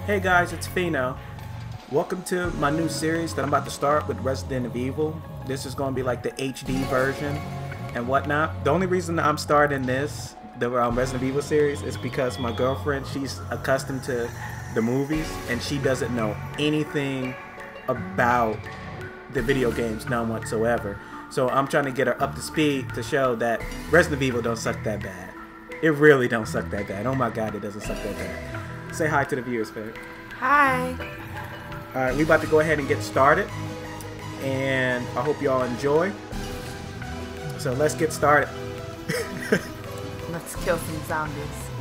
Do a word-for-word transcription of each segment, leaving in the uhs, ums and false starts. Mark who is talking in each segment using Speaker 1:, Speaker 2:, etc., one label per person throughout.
Speaker 1: Hey guys, it's Fino. Welcome to my new series that I'm about to start with Resident Evil. This is going to be like the H D version and whatnot. The only reason I'm starting this, the um, Resident Evil series, is because my girlfriend, she's accustomed to the movies and she doesn't know anything about the video games, none whatsoever. So I'm trying to get her up to speed to show that Resident Evil don't suck that bad. It really don't suck that bad. Oh my god, it doesn't suck that bad. Say hi to the viewers, babe.
Speaker 2: Hi.
Speaker 1: Alright, we about to go ahead and get started. And I hope y'all enjoy. So let's get started.
Speaker 2: Let's kill some zombies.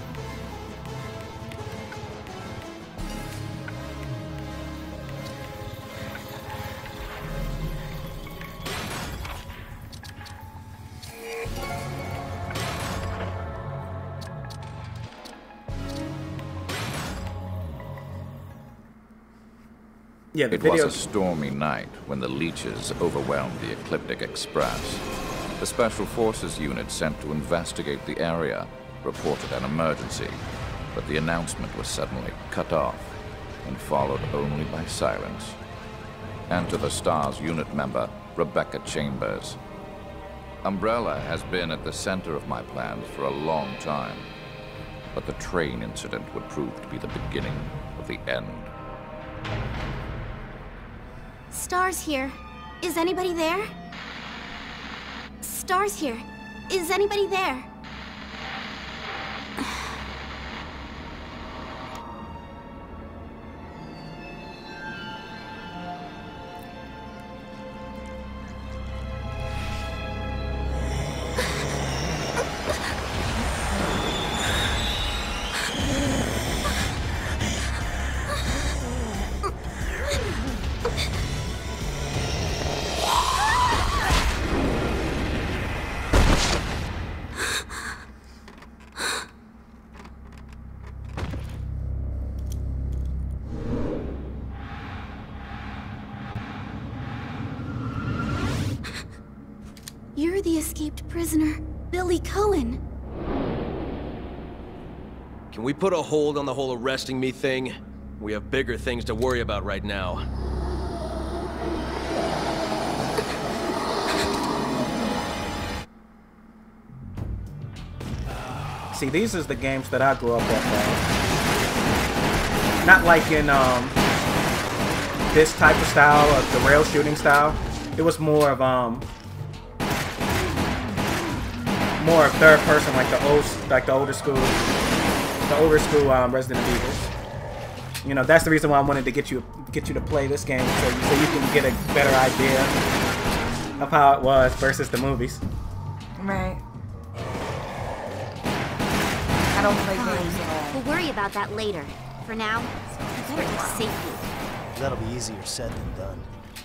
Speaker 1: Yeah, the
Speaker 3: it
Speaker 1: video...
Speaker 3: was a stormy night when the leeches overwhelmed the Ecliptic Express. The Special Forces unit sent to investigate the area reported an emergency, but the announcement was suddenly cut off and followed only by silence. Enter the STARS unit member, Rebecca Chambers. Umbrella has been at the center of my plans for a long time, but the train incident would prove to be the beginning of the end.
Speaker 4: STARS here. Is anybody there? STARS here. Is anybody there? You're the escaped prisoner, Billy Cohen.
Speaker 5: Can we put a hold on the whole arresting me thing? We have bigger things to worry about right now.
Speaker 1: See, these is the games that I grew up with. Uh, not like in um, this type of style, of the rail shooting style. It was more of um, more of third person, like the old, like the older school, the older school um, Resident Evils. You know, that's the reason why I wanted to get you get you to play this game, so you, so you can get a better idea of how it was versus the movies.
Speaker 2: Right. I don't play games at all.
Speaker 4: We'll worry about that later. For now, we better get safety.
Speaker 6: That'll be easier said than done.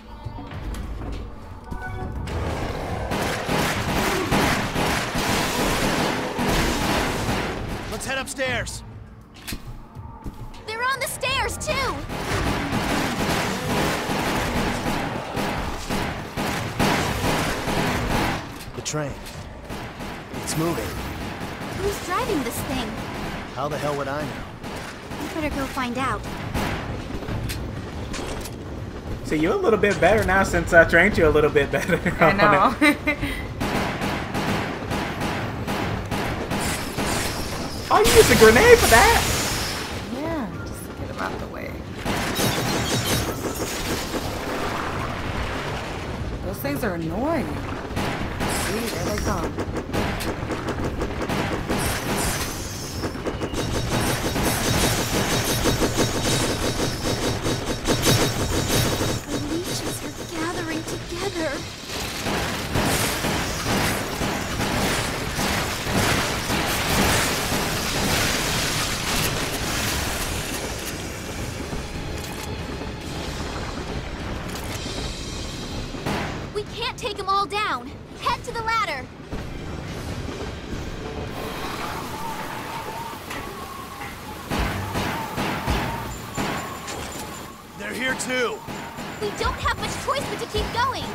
Speaker 6: Let's head upstairs.
Speaker 4: They're on the stairs too.
Speaker 6: The train. It's moving.
Speaker 4: Who's driving this thing?
Speaker 6: How the hell would I know?
Speaker 4: We better go find out.
Speaker 1: See, you're a little bit better now since I trained you a little bit better.
Speaker 2: I know.
Speaker 1: Oh, you used a grenade for that?
Speaker 2: Yeah, just get them out of the way. Those things are annoying. See, there they come.
Speaker 4: The leeches are gathering together. We can't take them all down. Head to the ladder.
Speaker 6: They're here too.
Speaker 4: We don't have much choice but to keep going.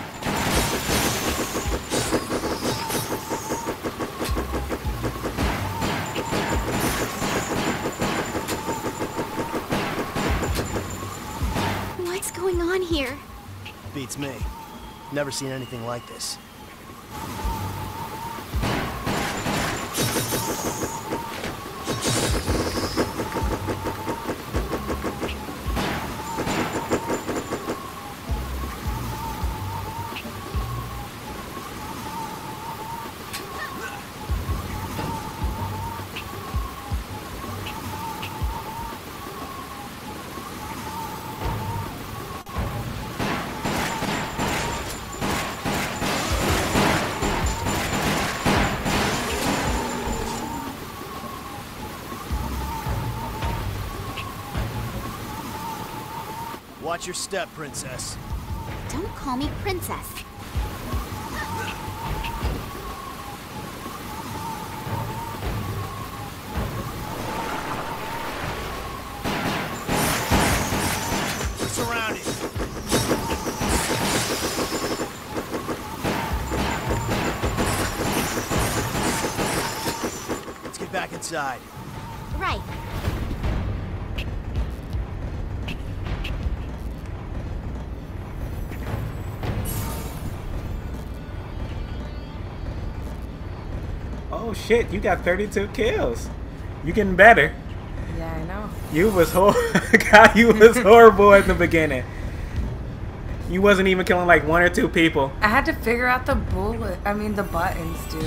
Speaker 4: on here?
Speaker 6: Beats me. Never seen anything like this. Watch your step, princess.
Speaker 4: Don't call me princess.
Speaker 6: We're surrounded. Let's get back inside.
Speaker 4: Right.
Speaker 1: Oh shit, you got thirty-two kills. You getting better.
Speaker 2: Yeah, I know.
Speaker 1: You was hor God, you was horrible at the beginning. You wasn't even killing like one or two people.
Speaker 2: I had to figure out the bullet. I mean, the buttons, dude.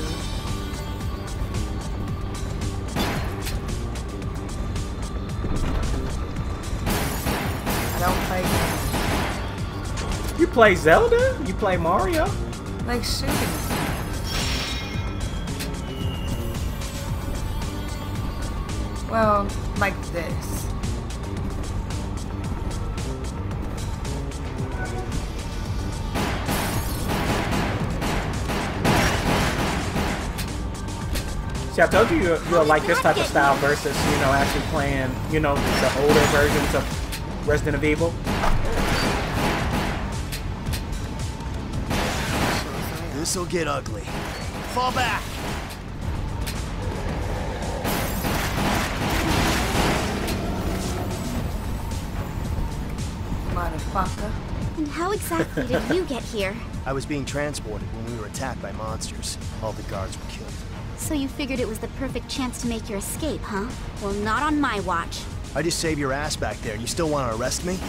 Speaker 2: I don't play games.
Speaker 1: You play Zelda? You play Mario?
Speaker 2: Like shooting. Well, like this.
Speaker 1: See, I told you you you'll like this type of style versus, you know, actually playing, you know, the older versions of Resident Evil.
Speaker 6: This'll get ugly. Fall back!
Speaker 2: Motherfucker.
Speaker 4: And how exactly did you get here?
Speaker 6: I was being transported when we were attacked by monsters. All the guards were killed.
Speaker 4: So you figured it was the perfect chance to make your escape, huh? Well, not on my watch.
Speaker 6: I just saved your ass back there, and you still want to arrest me?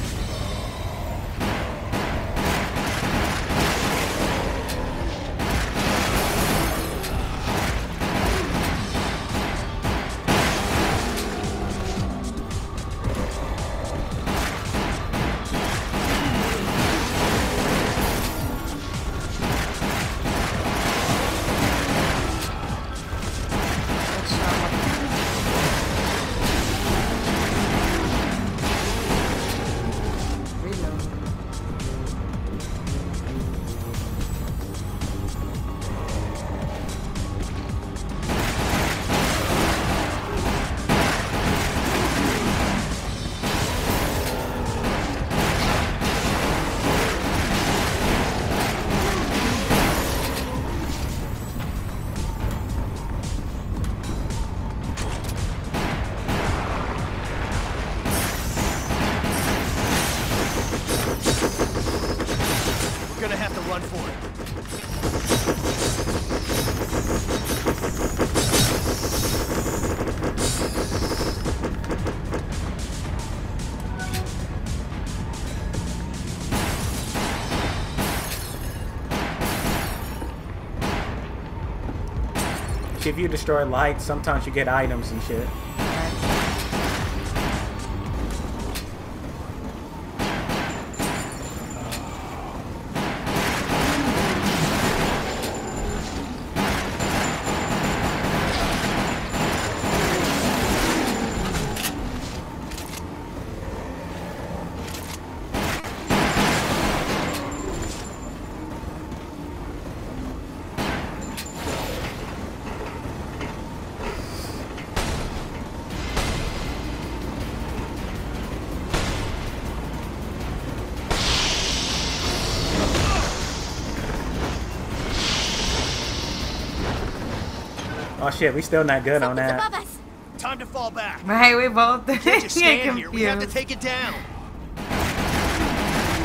Speaker 1: If you destroy lights, sometimes you get items and shit. Oh shit, we still not good on
Speaker 4: Something's
Speaker 1: that.
Speaker 4: above us.
Speaker 6: Time to fall back.
Speaker 2: Right, we both
Speaker 6: Can't just
Speaker 2: get
Speaker 6: stand here. We have to
Speaker 2: confused.
Speaker 6: take it down.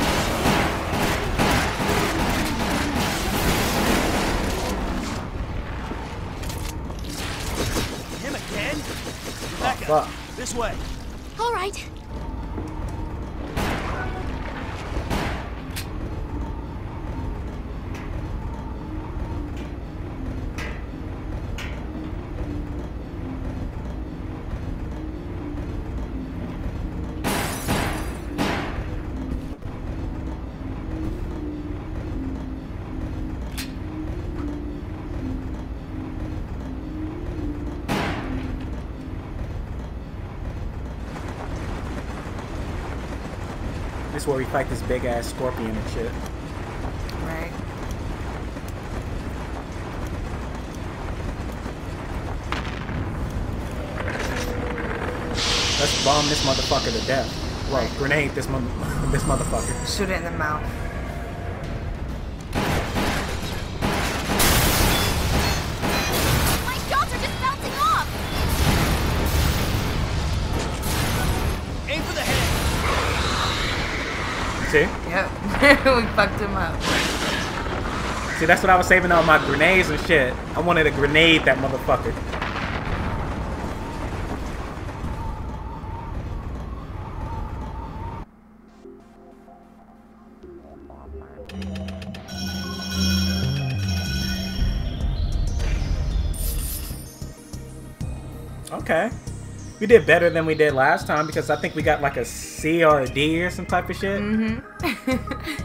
Speaker 1: Fuck.
Speaker 6: This way.
Speaker 4: All right.
Speaker 1: This is where we fight this big ass scorpion and shit.
Speaker 2: Right.
Speaker 1: Let's bomb this motherfucker to death. Well,
Speaker 2: Right.
Speaker 1: grenade this mo this motherfucker.
Speaker 2: Shoot it in the mouth.
Speaker 4: My shots are just bouncing off!
Speaker 6: Aim for the head.
Speaker 1: See?
Speaker 2: Yep. We fucked him up.
Speaker 1: See, that's what I was saving all my grenades and shit. I wanted to grenade that motherfucker. Okay. We did better than we did last time because I think we got like a C or a D or some type of shit.
Speaker 2: Mm-hmm.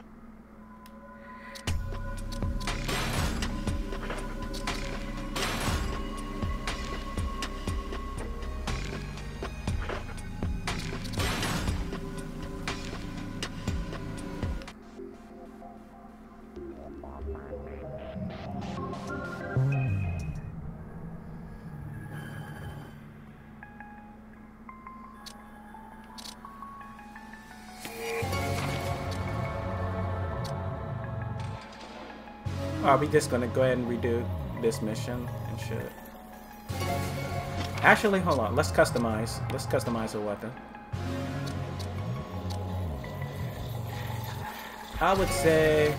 Speaker 1: Are we just gonna go ahead and redo this mission and shit? Actually, hold on. Let's customize. Let's customize a weapon. I would say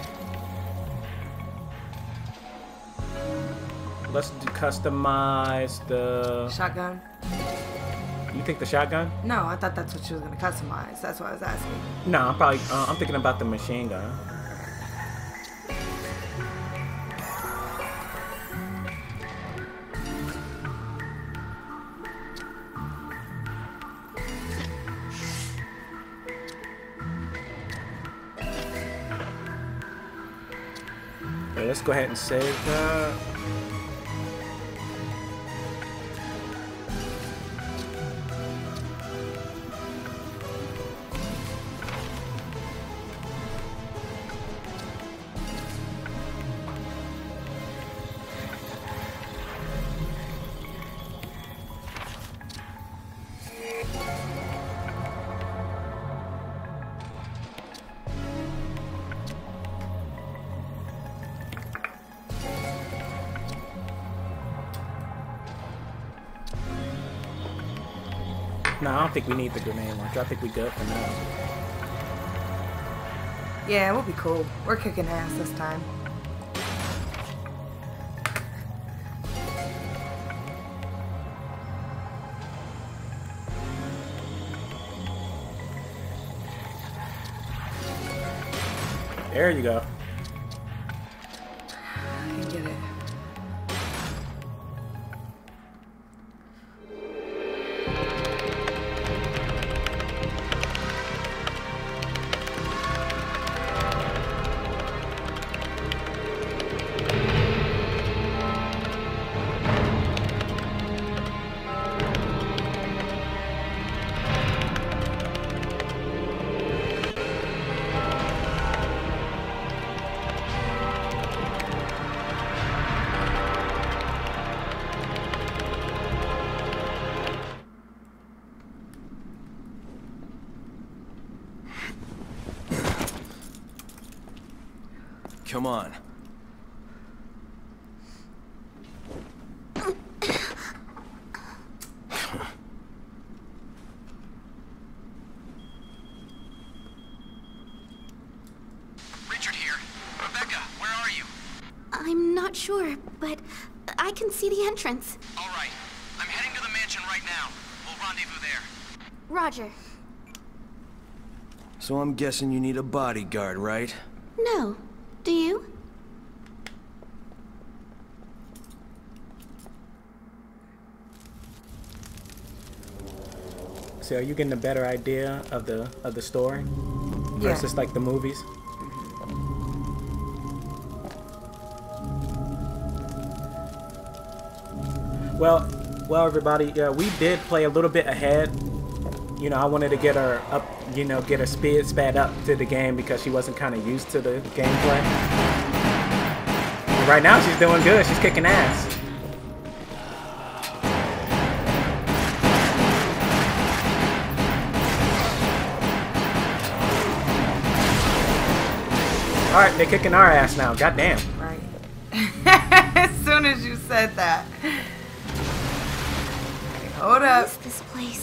Speaker 1: let's do customize the
Speaker 2: Shotgun?
Speaker 1: You think the shotgun?
Speaker 2: No, I thought that's what she was gonna customize. That's what I was asking.
Speaker 1: No, I'm probably uh, I'm thinking about the machine gun. Okay, let's go ahead and save that. No, I don't think we need the grenade launcher. I think we good for now.
Speaker 2: Yeah, we'll be cool. We're kicking ass this time.
Speaker 1: There you go.
Speaker 2: I can get it.
Speaker 5: Come on.
Speaker 6: Richard here. Rebecca, where are you?
Speaker 4: I'm not sure, but I can see the entrance.
Speaker 6: All right. I'm heading to the mansion right now. rendezvous there.
Speaker 4: Roger.
Speaker 5: So I'm guessing you need a bodyguard, right?
Speaker 4: No. Do you?
Speaker 1: So are you getting a better idea of the of the story
Speaker 2: Yeah.
Speaker 1: versus like the movies? Well, well, everybody, uh, we did play a little bit ahead. You know, I wanted to get her up, you know, get her speed sped up to the game because she wasn't kind of used to the gameplay. And right now, she's doing good. She's kicking ass. All right, they're kicking our ass now. Goddamn.
Speaker 2: Right. As soon as you said that. Hold up.
Speaker 4: What's this place?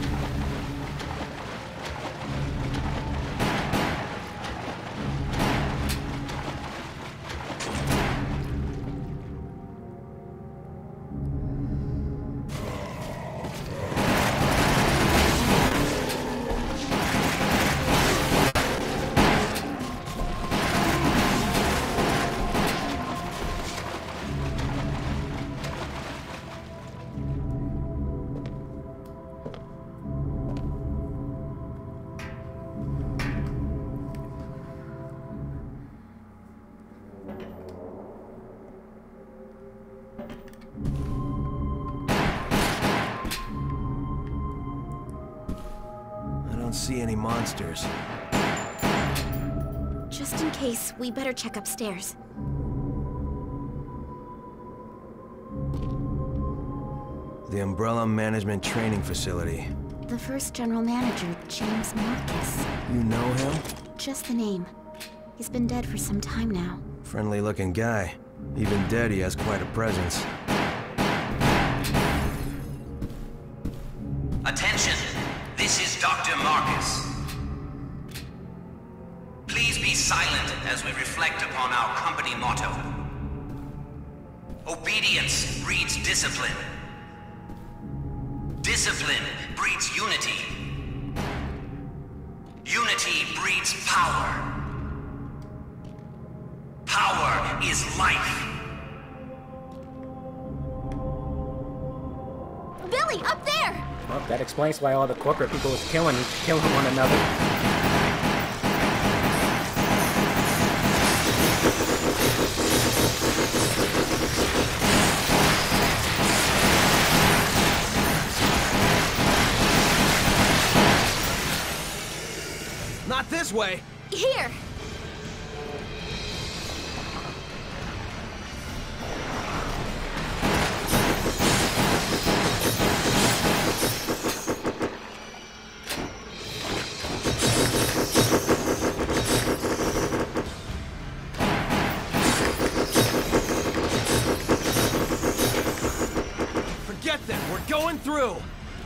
Speaker 5: See any monsters.
Speaker 4: Just in case, we better check upstairs.
Speaker 5: The Umbrella Management Training Facility.
Speaker 4: The first general manager, James Marcus.
Speaker 5: You know him?
Speaker 4: Just the name. He's been dead for some time now.
Speaker 5: Friendly looking guy. Even dead, he has quite a presence.
Speaker 7: Attention! This is Doctor Marcus. Please be silent as we reflect upon our company motto. Obedience breeds discipline. Discipline breeds unity. Unity breeds power. Power is life.
Speaker 4: Billy, up there!
Speaker 1: Well, that explains why all the corporate people was killing killing one another.
Speaker 5: Not this way!
Speaker 4: Here!
Speaker 5: Forget them! We're going through!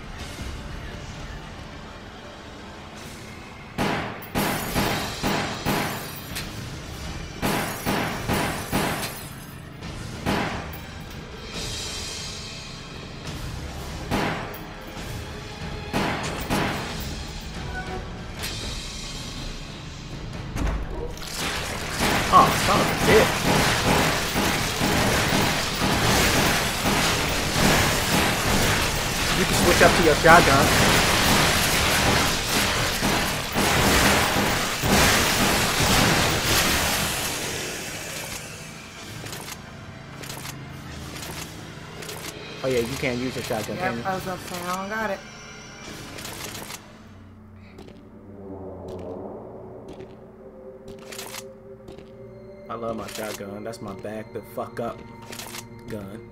Speaker 1: Oh, son of a bitch. You can switch up to your shotgun. Oh yeah, you can't use your shotgun, can you?
Speaker 2: Yep, I was about to say, I don't got it.
Speaker 1: I love my shotgun. That's my back the fuck up gun.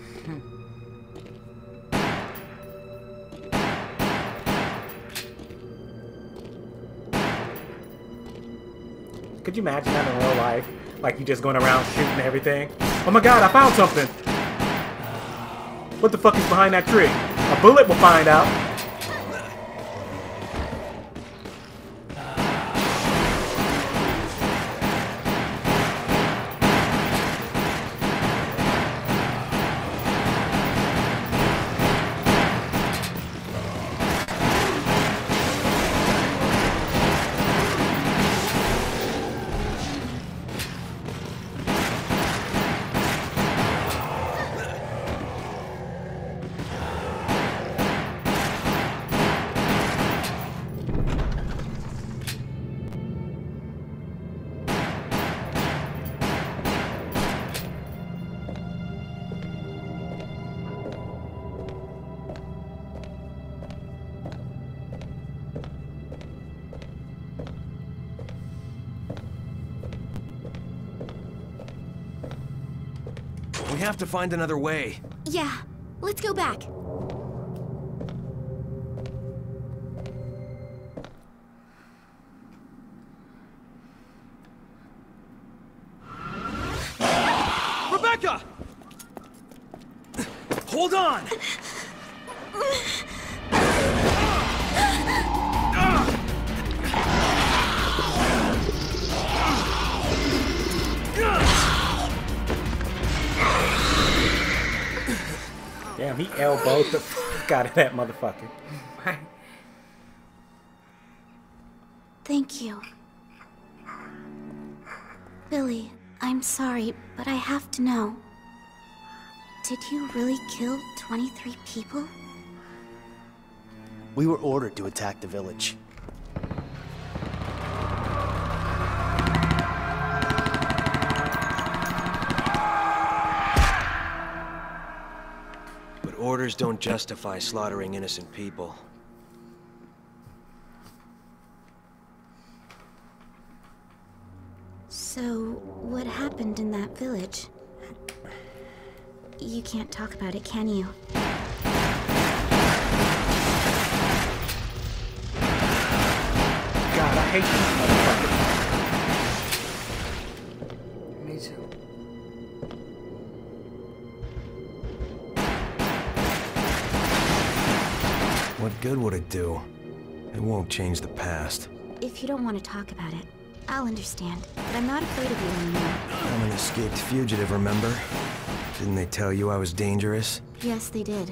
Speaker 1: Could you imagine that in real life? Like you just going around shooting everything? Oh my god, I found something! What the fuck is behind that tree? A bullet will find out.
Speaker 5: have to find another way.
Speaker 4: Yeah, let's go back.
Speaker 5: Rebecca! Hold on!
Speaker 1: Damn, he elbowed the fuck out of that motherfucker.
Speaker 4: Thank you. Billy, I'm sorry, but I have to know. Did you really kill twenty-three people?
Speaker 6: We were ordered to attack the village.
Speaker 5: But orders don't justify slaughtering innocent people.
Speaker 4: So, what happened in that village? You can't talk about it, can you?
Speaker 1: God, I hate these motherfuckers.
Speaker 2: Me too.
Speaker 5: What good would it do? It won't change the past.
Speaker 4: If you don't want to talk about it, I'll understand. But I'm not afraid of you anymore.
Speaker 5: I'm an escaped fugitive, remember? Didn't they tell you I was dangerous?
Speaker 4: Yes, they did.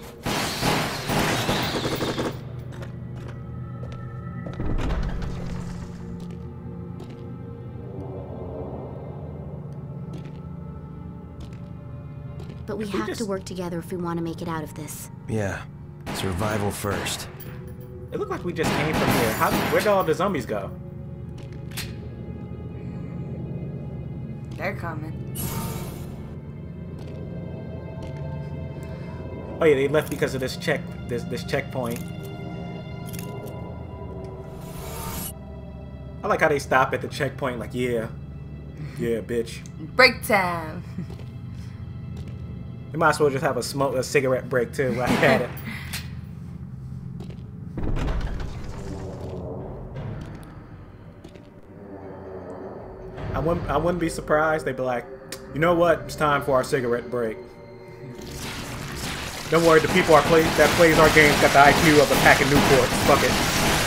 Speaker 4: But we
Speaker 1: If we
Speaker 4: have
Speaker 1: just-
Speaker 4: to work together if we want to make it out of this.
Speaker 5: Yeah. Survival first.
Speaker 1: It looked like we just came from here. How? Where did all the zombies go?
Speaker 2: They're coming.
Speaker 1: Oh yeah, they left because of this check, this this checkpoint. I like how they stop at the checkpoint, like, yeah, yeah, bitch.
Speaker 2: Break time.
Speaker 1: They might as well just have a smoke, a cigarette break too. While I had it. I wouldn't, I wouldn't be surprised. They'd be like, you know what? It's time for our cigarette break. Don't worry, the people are play that plays our games got the I Q of a pack of Newports. Fuck it.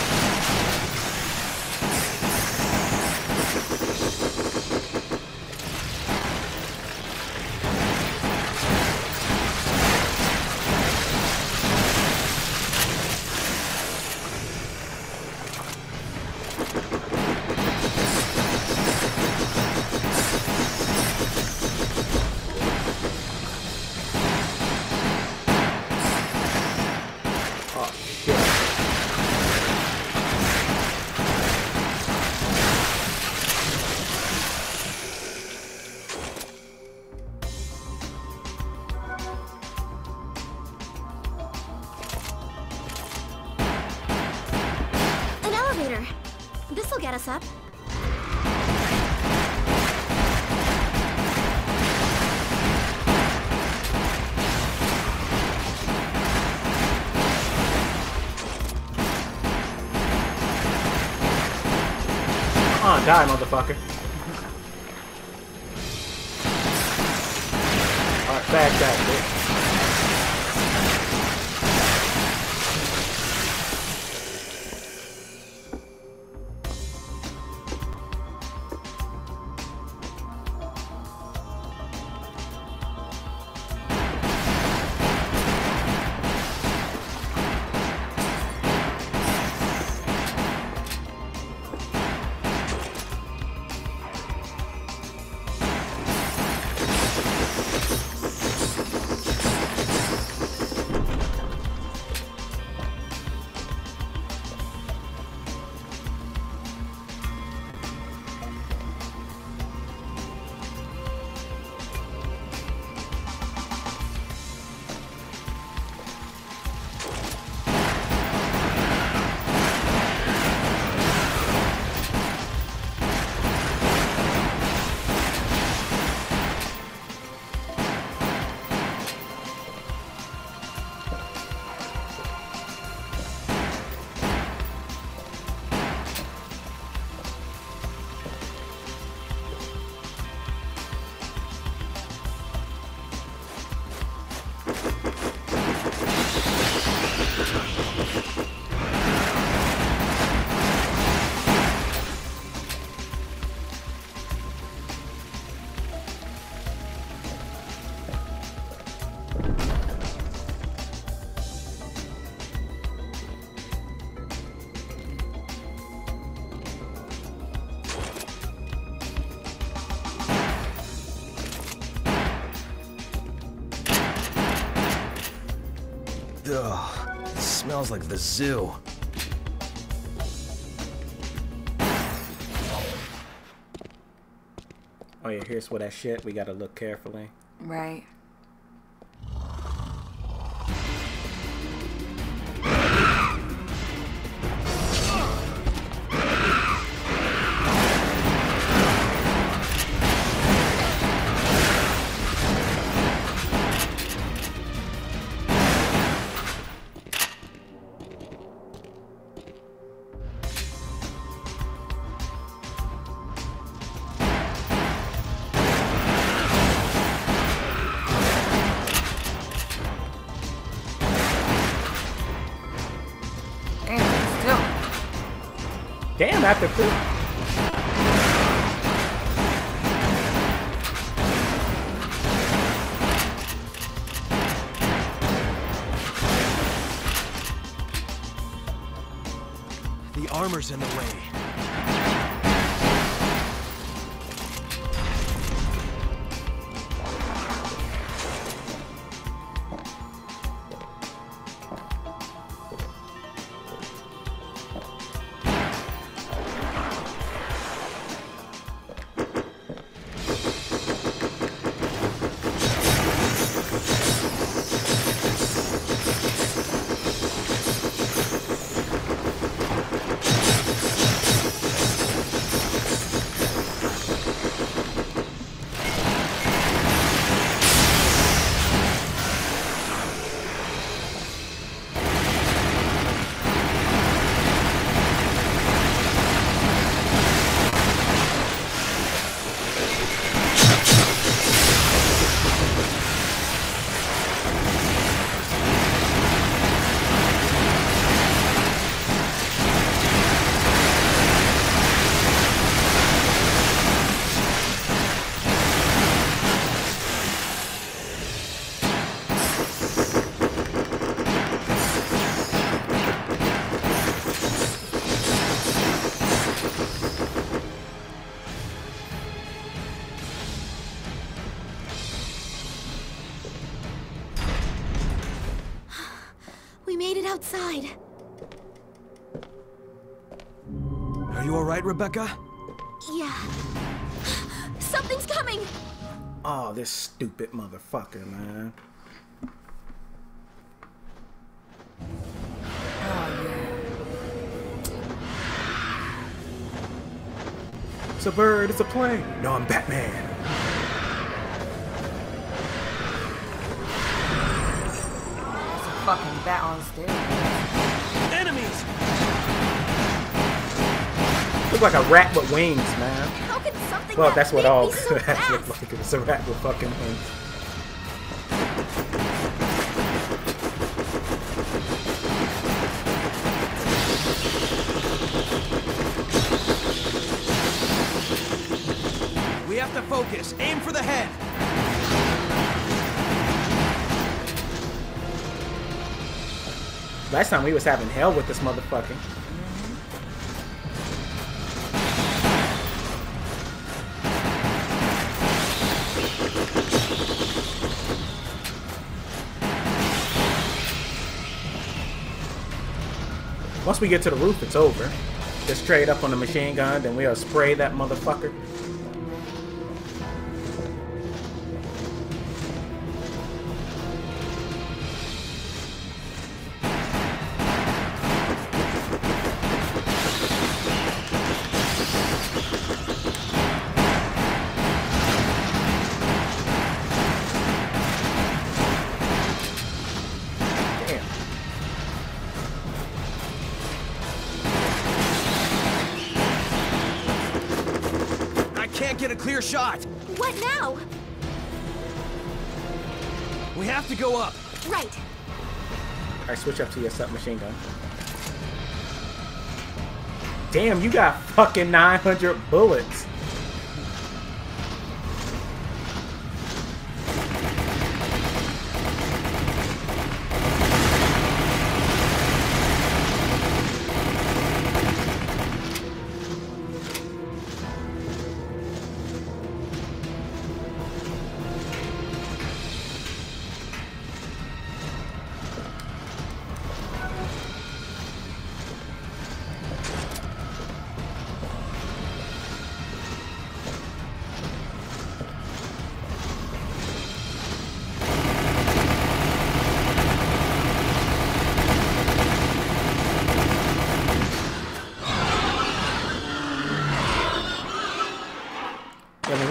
Speaker 4: This'll get us up.
Speaker 1: Come on, die, motherfucker. Alright, back that, bitch.
Speaker 6: smells like the zoo.
Speaker 1: Oh yeah, here's where that shit. We gotta look carefully.
Speaker 2: Right.
Speaker 1: Damn, after food.
Speaker 6: The armor's in the way.
Speaker 4: Outside.
Speaker 6: Are you alright, Rebecca?
Speaker 4: Yeah. Something's coming!
Speaker 1: Oh, this stupid motherfucker, man.
Speaker 2: Oh, yeah.
Speaker 1: It's a bird, it's a plane. No, I'm Batman.
Speaker 2: Fucking bat on stairs.
Speaker 6: Enemies!
Speaker 1: Look like a rat with wings, man.
Speaker 4: How could something
Speaker 1: Well,
Speaker 4: that
Speaker 1: that's what
Speaker 4: big
Speaker 1: all
Speaker 4: be so
Speaker 1: rats
Speaker 4: fast?
Speaker 1: look like. It was a rat with fucking wings.
Speaker 6: We have to focus. Aim for the head.
Speaker 1: Last time we was having hell with this motherfucker. Once we get to the roof, it's over. Just straight up on the machine gun, then we'll spray that motherfucker.
Speaker 6: Get a clear shot.
Speaker 4: What now?
Speaker 6: We have to go up.
Speaker 4: Right.
Speaker 1: Alright, switch up to your submachine gun. Damn, you got fucking nine hundred bullets.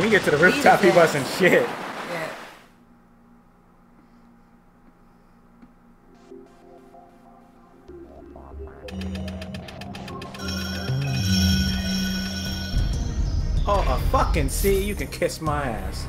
Speaker 1: he get to the rooftop, he wasn't shit.
Speaker 2: Yeah.
Speaker 1: Oh, a fucking C, you can kiss my ass.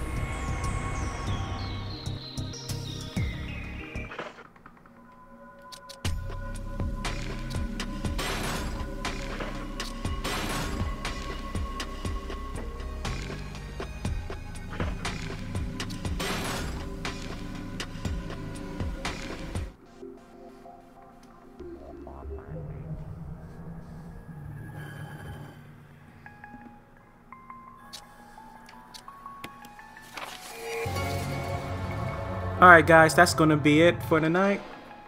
Speaker 1: Alright guys, that's going to be it for tonight.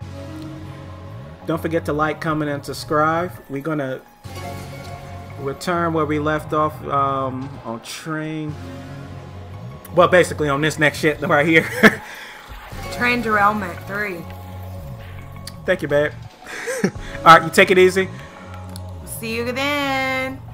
Speaker 1: Don't forget to like, comment, and subscribe. We're going to return where we left off um, on train. Well, basically on this next shit right here.
Speaker 2: Train Derailment three.
Speaker 1: Thank you, babe. Alright, you take it easy.
Speaker 2: See you then.